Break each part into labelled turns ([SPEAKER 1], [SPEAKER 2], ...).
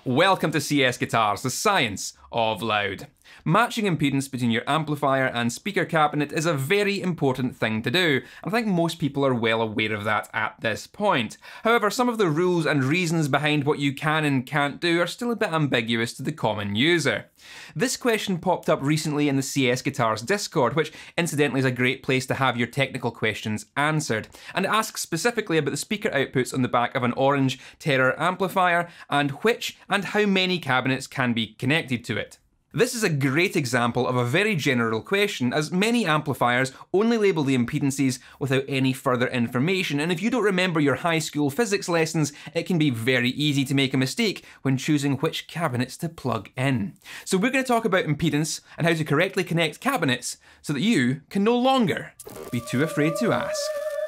[SPEAKER 1] Welcome to CSGuitars, the science of loud. Matching impedance between your amplifier and speaker cabinet is a very important thing to do, and I think most people are well aware of that at this point. However, some of the rules and reasons behind what you can and can't do are still a bit ambiguous to the common user. This question popped up recently in the CSGuitars Discord, which incidentally is a great place to have your technical questions answered, and it asks specifically about the speaker outputs on the back of an orange Terror amplifier and which and how many cabinets can be connected to it. This is a great example of a very general question, as many amplifiers only label the impedances without any further information, and if you don't remember your high school physics lessons, it can be very easy to make a mistake when choosing which cabinets to plug in. So we're going to talk about impedance and how to correctly connect cabinets so that you can no longer be too afraid to ask.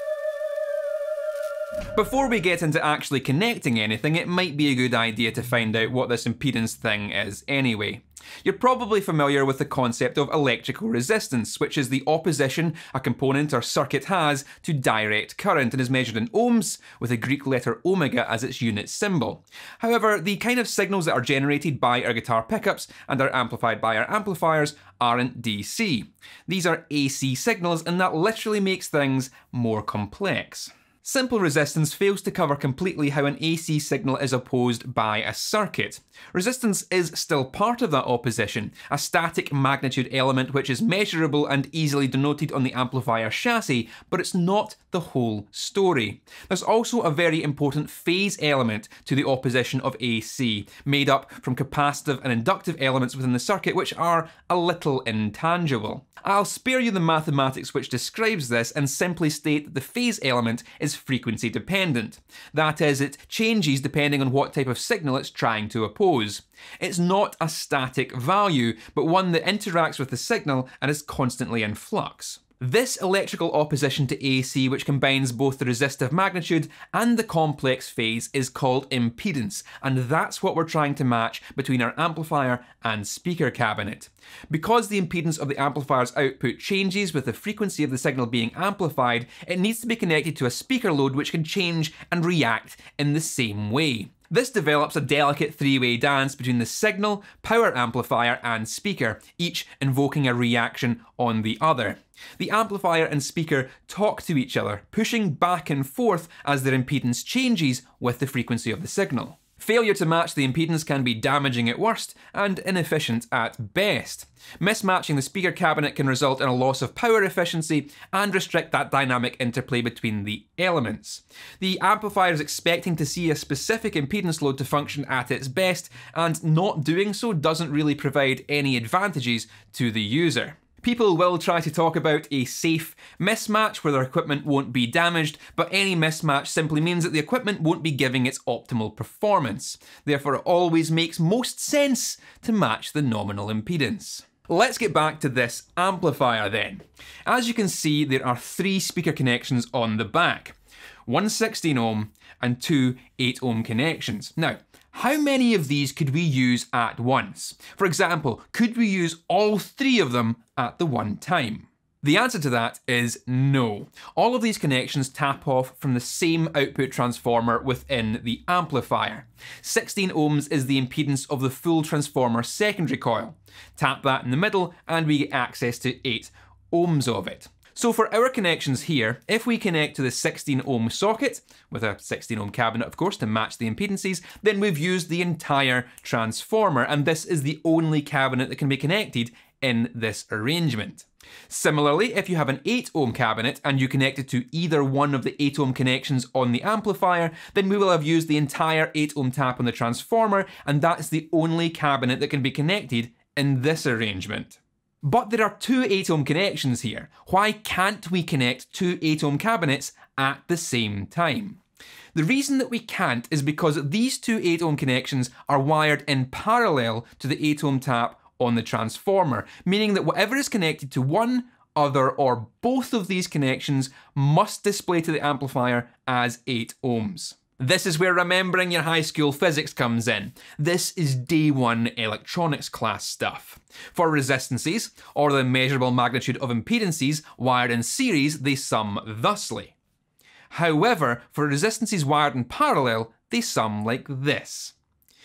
[SPEAKER 1] Before we get into actually connecting anything, it might be a good idea to find out what this impedance thing is anyway. You're probably familiar with the concept of electrical resistance, which is the opposition a component or circuit has to direct current and is measured in ohms, with the Greek letter omega as its unit symbol. However, the kind of signals that are generated by our guitar pickups and are amplified by our amplifiers aren't DC. These are AC signals, and that literally makes things more complex. Simple resistance fails to cover completely how an AC signal is opposed by a circuit. Resistance is still part of that opposition, a static magnitude element which is measurable and easily denoted on the amplifier chassis, but it's not the whole story. There's also a very important phase element to the opposition of AC, made up from capacitive and inductive elements within the circuit which are a little intangible. I'll spare you the mathematics which describes this and simply state that the phase element is frequency dependent. That is, it changes depending on what type of signal it's trying to oppose. It's not a static value, but one that interacts with the signal and is constantly in flux. This electrical opposition to AC, which combines both the resistive magnitude and the complex phase, is called impedance, and that's what we're trying to match between our amplifier and speaker cabinet. Because the impedance of the amplifier's output changes with the frequency of the signal being amplified, it needs to be connected to a speaker load which can change and react in the same way. This develops a delicate three-way dance between the signal, power amplifier and speaker, each invoking a reaction on the other. The amplifier and speaker talk to each other, pushing back and forth as their impedance changes with the frequency of the signal. Failure to match the impedance can be damaging at worst and inefficient at best. Mismatching the speaker cabinet can result in a loss of power efficiency and restrict that dynamic interplay between the elements. The amplifier is expecting to see a specific impedance load to function at its best, and not doing so doesn't really provide any advantages to the user. People will try to talk about a safe mismatch where their equipment won't be damaged, but any mismatch simply means that the equipment won't be giving its optimal performance. Therefore, it always makes most sense to match the nominal impedance. Let's get back to this amplifier then. As you can see, there are 3 speaker connections on the back. One 16 ohm and 2 8 ohm connections. Now, how many of these could we use at once? For example, could we use all 3 of them at the one time? The answer to that is no. All of these connections tap off from the same output transformer within the amplifier. 16 ohms is the impedance of the full transformer secondary coil. Tap that in the middle and we get access to 8 ohms of it. So for our connections here, if we connect to the 16 ohm socket, with a 16 ohm cabinet of course to match the impedances, then we've used the entire transformer, and this is the only cabinet that can be connected in this arrangement. Similarly, if you have an 8 ohm cabinet and you connect it to either one of the 8 ohm connections on the amplifier, then we will have used the entire 8 ohm tap on the transformer, and that's the only cabinet that can be connected in this arrangement. But there are 2 8 ohm connections here. Why can't we connect 2 8 ohm cabinets at the same time? The reason that we can't is because these 2 8 ohm connections are wired in parallel to the 8 ohm tap on the transformer, meaning that whatever is connected to one, other, or both of these connections must display to the amplifier as 8 ohms. This is where remembering your high school physics comes in. This is day 1 electronics class stuff. For resistances, or the measurable magnitude of impedances wired in series, they sum thusly. However, for resistances wired in parallel, they sum like this.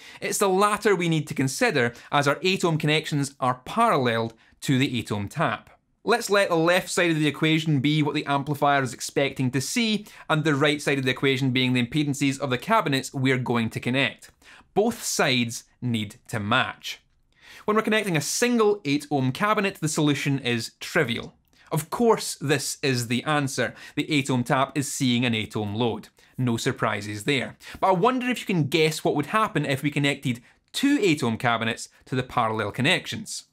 [SPEAKER 1] It's the latter we need to consider, as our 8 ohm connections are paralleled to the 8 ohm tap. Let's let the left side of the equation be what the amplifier is expecting to see, and the right side of the equation being the impedances of the cabinets we're going to connect. Both sides need to match. When we're connecting a single 8 ohm cabinet, the solution is trivial. Of course this is the answer. The 8 ohm tap is seeing an 8 ohm load. No surprises there. But I wonder if you can guess what would happen if we connected 2 8 ohm cabinets to the parallel connections.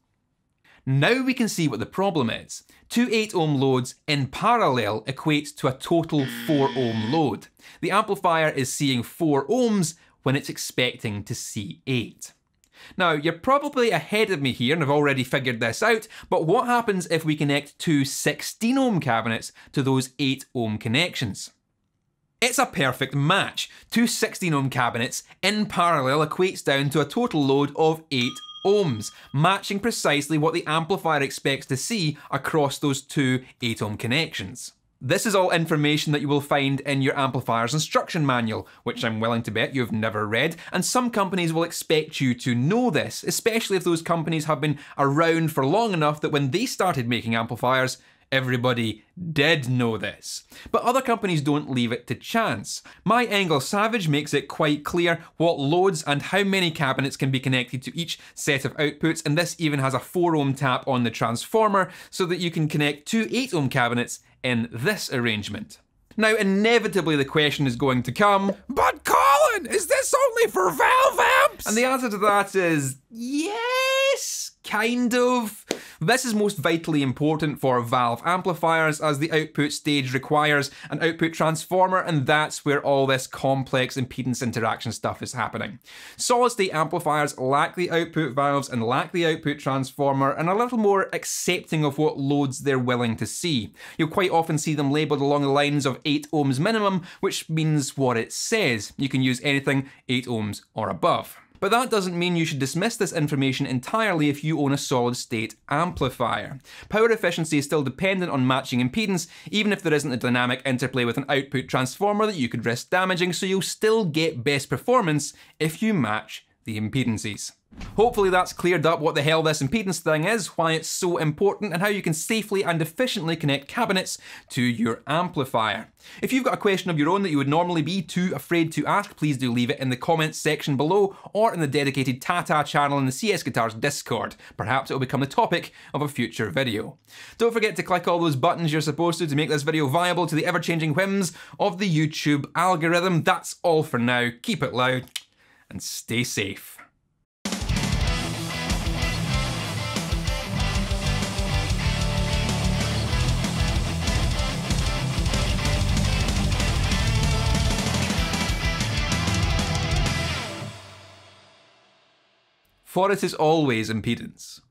[SPEAKER 1] Now we can see what the problem is. 2 8 ohm loads in parallel equate to a total 4 ohm load. The amplifier is seeing 4 ohms when it's expecting to see 8. Now, you're probably ahead of me here and have already figured this out, but what happens if we connect 2 16 ohm cabinets to those 8 ohm connections? It's a perfect match. 2 16 ohm cabinets in parallel equates down to a total load of 8 ohms, matching precisely what the amplifier expects to see across those 2 8 ohm connections. This is all information that you will find in your amplifier's instruction manual, which I'm willing to bet you've never read, and some companies will expect you to know this, especially if those companies have been around for long enough that when they started making amplifiers, everybody did know this. But other companies don't leave it to chance. My Engel Savage makes it quite clear what loads and how many cabinets can be connected to each set of outputs, and this even has a 4 ohm tap on the transformer so that you can connect 2 8 ohm cabinets in this arrangement. Now, inevitably the question is going to come, but Colin, is this only for valve amps? And the answer to that is yes, kind of. This is most vitally important for valve amplifiers, as the output stage requires an output transformer, and that's where all this complex impedance interaction stuff is happening. Solid-state amplifiers lack the output valves and lack the output transformer, and are a little more accepting of what loads they're willing to see. You'll quite often see them labelled along the lines of 8 ohms minimum, which means what it says. You can use anything 8 ohms or above. But that doesn't mean you should dismiss this information entirely if you own a solid-state amplifier. Power efficiency is still dependent on matching impedance, even if there isn't a dynamic interplay with an output transformer that you could risk damaging, so you'll still get best performance if you match the impedances. Hopefully that's cleared up what the hell this impedance thing is, why it's so important, and how you can safely and efficiently connect cabinets to your amplifier. If you've got a question of your own that you would normally be too afraid to ask, please do leave it in the comments section below, or in the dedicated Tata channel in the CSGuitars Discord. Perhaps it will become the topic of a future video. Don't forget to click all those buttons you're supposed to make this video viable to the ever-changing whims of the YouTube algorithm. That's all for now. Keep it loud and stay safe. For it is always impedance.